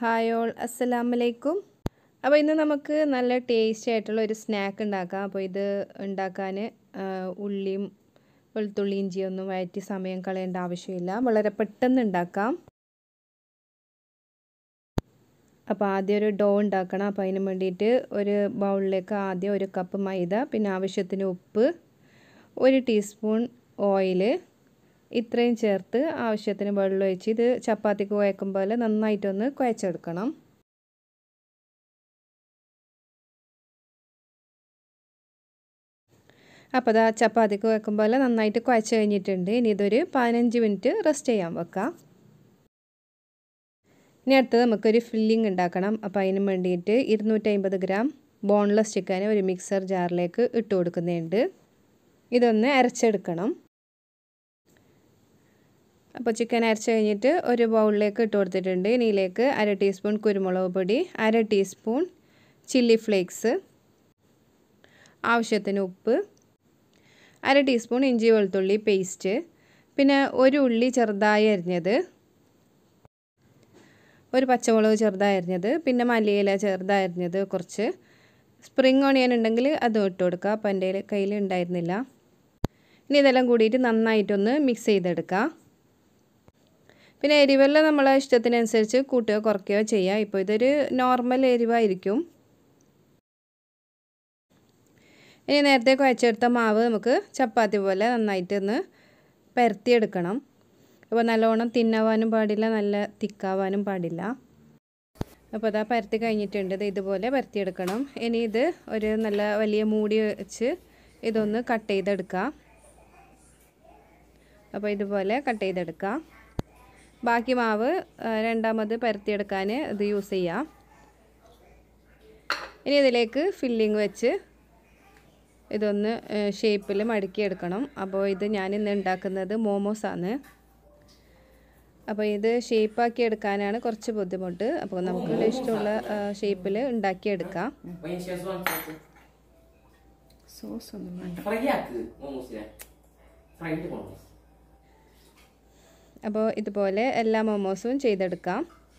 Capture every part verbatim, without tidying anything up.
Hi all അസ്സലാമു അലൈക്കും. അപ്പോൾ ഇന്ന് നമുക്ക് നല്ല ടേസ്റ്റി ആയിട്ടുള്ള ഒരു സ്നാക്ക് ഉണ്ടാക്കാം. അപ്പോൾ ഇത് ഉണ്ടാക്കാൻ ഉള്ളിയും വെളുത്തുള്ളി ഇഞ്ചിയൊന്നും വഴറ്റി സമയം കളയേണ്ട ആവശ്യമില്ല, വളരെ പെട്ടെന്ന് ഉണ്ടാക്കാം. അപ്പോൾ ആദ്യം ഒരു ഡോ ഉണ്ടാക്കണം. അപ്പോൾ അതിന് വേണ്ടിയിട്ട് ഒരു ബൗളിലേക്ക് ആദ്യം ഒരു കപ്പ് മൈദ, പിന്നെ ആവശ്യത്തിന് ഉപ്പ്, ഒരു ടീസ്പൂൺ ഓയിൽ, ഇത്രയും ചേർത്ത് ആവശ്യത്തിന് വെള്ളം ഒഴിച്ച് ഇത് ചപ്പാത്തിക്ക് കുഴക്കും പോലെ നന്നായിട്ടൊന്ന് കുഴച്ചെടുക്കണം. അപ്പോൾ അത് ചപ്പാത്തിക്ക് കുഴക്കും പോലെ നന്നായിട്ട് കുഴച്ച് കഴിഞ്ഞിട്ടുണ്ട്. ഇനി ഇതൊരു പതിനഞ്ച് മിനിറ്റ് റെസ്റ്റ് ചെയ്യാൻ വെക്കാം. ഇനി അടുത്തത് നമുക്കൊരു ഫില്ലിംഗ് ഉണ്ടാക്കണം. അപ്പോൾ അതിന് വേണ്ടിയിട്ട് ഇരുന്നൂറ്റമ്പത് ഗ്രാം ബോൺലെസ് ചിക്കൻ ഒരു മിക്സർ ജാറിലേക്ക് ഇട്ട് കൊടുക്കുന്നുണ്ട്. ഇതൊന്ന് അരച്ചെടുക്കണം. അപ്പോൾ ചിക്കൻ അരച്ച് കഴിഞ്ഞിട്ട് ഒരു ബൗളിലേക്ക് ഇട്ട് കൊടുത്തിട്ടുണ്ട്. ഇതിലേക്ക് അര ടീസ്പൂൺ കുരുമുളക് പൊടി, അര ടീസ്പൂൺ ചില്ലി ഫ്ലേക്സ്, ആവശ്യത്തിന് ഉപ്പ്, അര ടീസ്പൂൺ ഇഞ്ചി വെളുത്തുള്ളി പേസ്റ്റ്, പിന്നെ ഒരു ഉള്ളി ചെറുതായി അരിഞ്ഞത്, ഒരു പച്ചമുളക് ചെറുതായി അരിഞ്ഞത്, പിന്നെ മല്ലിയില ചെറുതായി അരിഞ്ഞത്, കുറച്ച് സ്പ്രിംഗ് ഓണിയൻ ഉണ്ടെങ്കിൽ അത് ഇട്ട് കൊടുക്കുക. അപ്പോൾ എൻ്റെ കയ്യിൽ ഉണ്ടായിരുന്നില്ല. ഇനി ഇതെല്ലാം കൂടിയിട്ട് നന്നായിട്ടൊന്ന് മിക്സ് ചെയ്തെടുക്കുക. പിന്നെ എരിവെല്ലാം നമ്മളെ ഇഷ്ടത്തിനനുസരിച്ച് കൂട്ടുകയോ കുറയ്ക്കുകയോ ചെയ്യുക. ഇപ്പോൾ ഇതൊരു നോർമൽ എരിവായിരിക്കും. ഇനി നേരത്തെ കുഴച്ചെടുത്ത മാവ് നമുക്ക് ചപ്പാത്തി പോലെ നന്നായിട്ട് ഒന്ന് പരത്തിയെടുക്കണം. അപ്പോൾ നല്ലോണം തിന്നാവാനും പാടില്ല, നല്ല തിക്കാവാനും പാടില്ല. അപ്പോൾ അതാ പരത്തി കഴിഞ്ഞിട്ടുണ്ട്. ഇത് ഇതുപോലെ പരത്തിയെടുക്കണം. ഇനി ഇത് ഒരു നല്ല വലിയ മൂടി വെച്ച് ഇതൊന്ന് കട്ട് ചെയ്തെടുക്കുക. അപ്പോൾ ഇതുപോലെ കട്ട് ചെയ്തെടുക്കുക. ബാക്കി മാവ് രണ്ടാമത് പരത്തിയെടുക്കാൻ ഇത് യൂസ് ചെയ്യാം. ഇനി ഇതിലേക്ക് ഫില്ലിങ് വെച്ച് ഇതൊന്ന് ഷേപ്പിൽ മടക്കിയെടുക്കണം. അപ്പോൾ ഇത് ഞാൻ ഇന്ന് ഉണ്ടാക്കുന്നത് മോമോസാണ്. അപ്പോൾ ഇത് ഷേപ്പാക്കി എടുക്കാനാണ് കുറച്ച് ബുദ്ധിമുട്ട്. അപ്പോൾ നമുക്ക് ഇഷ്ടമുള്ള ഷേപ്പിൽ ഉണ്ടാക്കിയെടുക്കാം. സോസ് ഒന്നും വേണ്ട. അപ്പോൾ ഇതുപോലെ എല്ലാ മോമോസും ചെയ്തെടുക്കാം.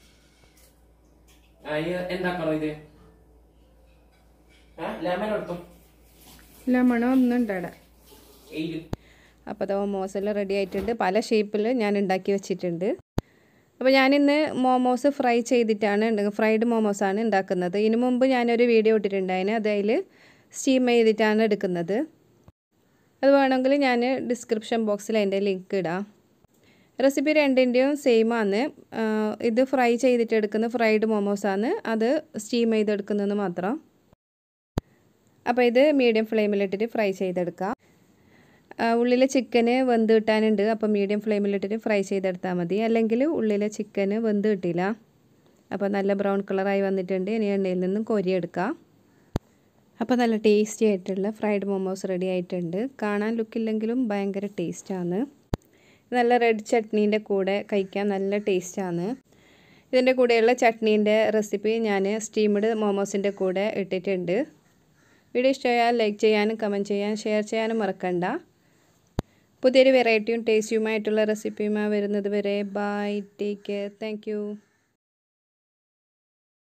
ലെമണോ ഒന്നുണ്ട്. അപ്പോൾ അത് മോമോസ് എല്ലാം റെഡി ആയിട്ടുണ്ട്. പല ഷേപ്പിൽ ഞാൻ ഉണ്ടാക്കി വെച്ചിട്ടുണ്ട്. അപ്പോൾ ഞാനിന്ന് മോമോസ് ഫ്രൈ ചെയ്തിട്ടാണ് ഫ്രൈഡ് മോമോസാണ് ഉണ്ടാക്കുന്നത്. ഇതിനു മുമ്പ് ഞാനൊരു വീഡിയോ ഇട്ടിട്ടുണ്ടായിരുന്നു. അത് അതിൽ സ്റ്റീം ചെയ്തിട്ടാണ് എടുക്കുന്നത്. അത് വേണമെങ്കിൽ ഞാൻ ഡിസ്ക്രിപ്ഷൻ ബോക്സിൽ അതിൻ്റെ ലിങ്ക് ഇടാം. റെസിപ്പി രണ്ടിൻ്റെയും സെയിം ആണ്. ഇത് ഫ്രൈ ചെയ്തിട്ട് എടുക്കുന്ന ഫ്രൈഡ് മോമോസാണ്, അത് സ്റ്റീം ചെയ്തെടുക്കുന്നത് മാത്രം. അപ്പോൾ ഇത് മീഡിയം ഫ്ലെയിമിലിട്ടിട്ട് ഫ്രൈ ചെയ്തെടുക്കാം. ഉള്ളിലെ ചിക്കന് വെന്ത് കിട്ടാനുണ്ട്. അപ്പോൾ മീഡിയം ഫ്ലെയിമിലിട്ടിട്ട് ഫ്രൈ ചെയ്തെടുത്താൽ മതി. അല്ലെങ്കിൽ ഉള്ളിലെ ചിക്കന് വെന്ത് കിട്ടില്ല. അപ്പോൾ നല്ല ബ്രൗൺ കളറായി വന്നിട്ടുണ്ട്. ഇനി എണ്ണയിൽ നിന്നും കോരിയെടുക്കാം. അപ്പോൾ നല്ല ടേസ്റ്റി ആയിട്ടുള്ള ഫ്രൈഡ് മോമോസ് റെഡി ആയിട്ടുണ്ട്. കാണാൻ ലുക്കില്ലെങ്കിലും ഭയങ്കര ടേസ്റ്റാണ്. നല്ല റെഡ് ചട്നീൻ്റെ കൂടെ കഴിക്കാൻ നല്ല ടേസ്റ്റാണ്. ഇതിൻ്റെ കൂടെയുള്ള ചട്നീൻ്റെ റെസിപ്പി ഞാൻ സ്റ്റീംഡ് മോമോസിൻ്റെ കൂടെ ഇട്ടിട്ടുണ്ട്. വീഡിയോ ഇഷ്ടമായാൽ ലൈക്ക് ചെയ്യാനും കമൻറ്റ് ചെയ്യാനും ഷെയർ ചെയ്യാനും മറക്കണ്ട. പുതിയൊരു വെറൈറ്റിയും ടേസ്റ്റിയുമായിട്ടുള്ള റെസിപ്പിയുമായി വരുന്നത് വരെ bye, take care, thank U.